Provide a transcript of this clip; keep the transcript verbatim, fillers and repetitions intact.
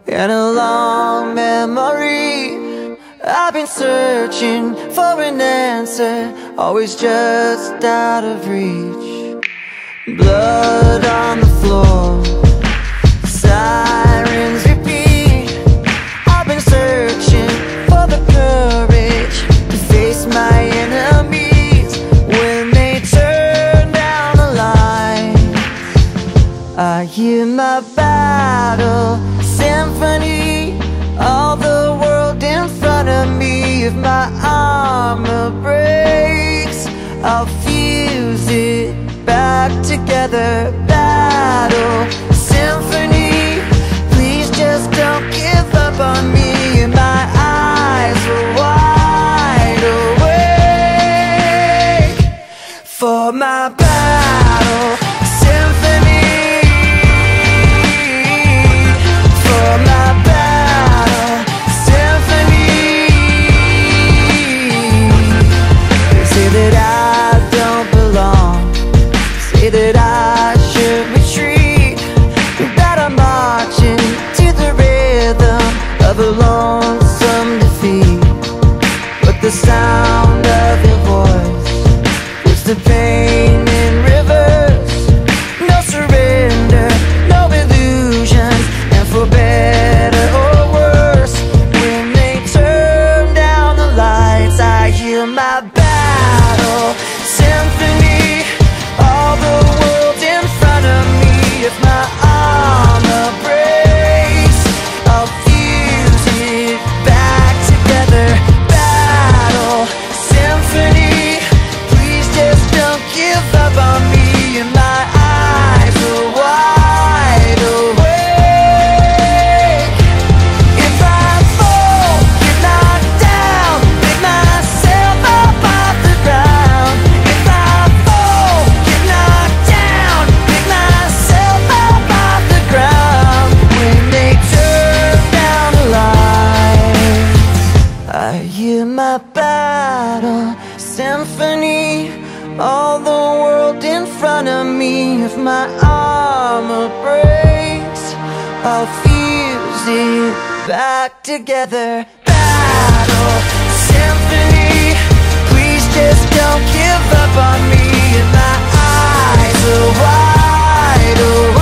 and a long memory. I've been searching for an answer, always just out of reach. Blood on the floor, sirens repeat. I've been searching for the courage to face my enemies when they turn down the lights. I hear my battle symphony, all the world in front of me. If my armor breaks, I'll fuse it back together. Battle symphony, please just don't give up on me. And my eyes are wide awake for my battle symphony. For my battle symphony. They say that I don't belong, say that I should retreat, that I'm marching to the rhythm of a lonesome defeat. But the sound of your voice is the pain in reverse. No surrender, no illusions, and for better or worse, when they turn down the lights, I hear my battle symphony. All the world in front of me. If my armor breaks, I'll fuse it back together. Battle symphony, please just don't give up on me. And my eyes are wide awake. If I fall, get knocked down, pick myself up off the ground. If I fall, get knocked down, pick myself up off the ground. When they turn down the lights, I hear my battle symphony. All the world in front of me. If my armor breaks, I'll fuse it back together. Battle symphony, please just don't give up on me. And my eyes are wide open